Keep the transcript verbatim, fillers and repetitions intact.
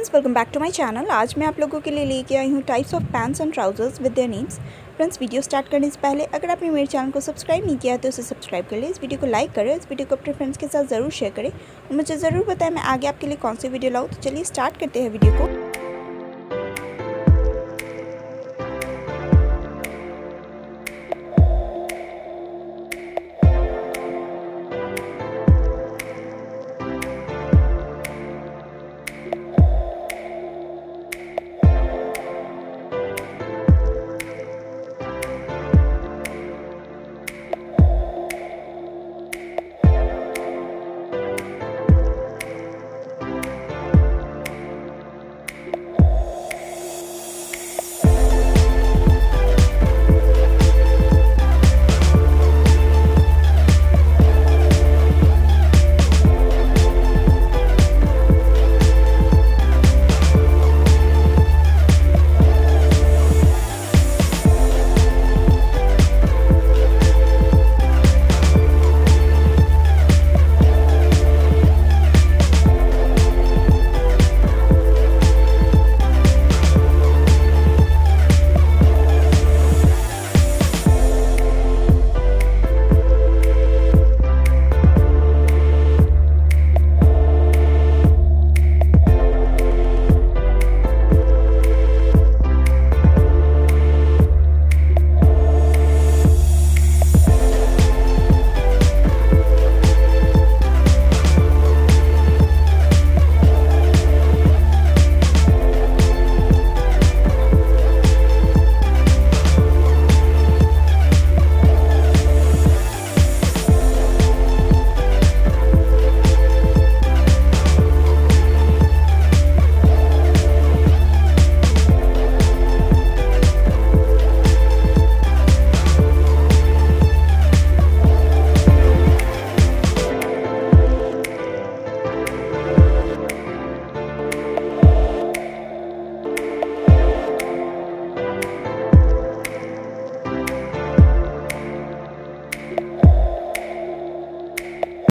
Friends, welcome back to my channel. आज मैं आप लोगों के लिए लेके आई हूँ types of pants and trousers with their names. Friends, video start करने से पहले अगर आपने मेरे चैनल को सब्सक्राइब नहीं किया है तो उसे सब्सक्राइब कर ले। इस वीडियो को लाइक करें, इस वीडियो को अपने फ्रेंड्स के साथ ज़रूर शेयर करें और मुझे ज़रूर बताएं मैं आगे आपके लिए कौन सी वीडियो लाऊँ। तो चलिए स्टार्ट करते हैं वीडियो को।